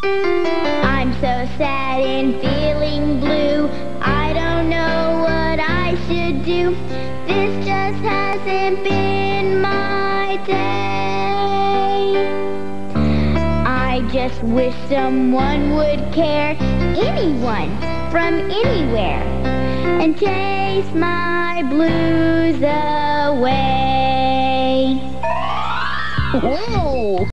I'm so sad and feeling blue. I don't know what I should do. This just hasn't been my day. I just wish someone would care, anyone from anywhere, and chase my blues away. Whoa!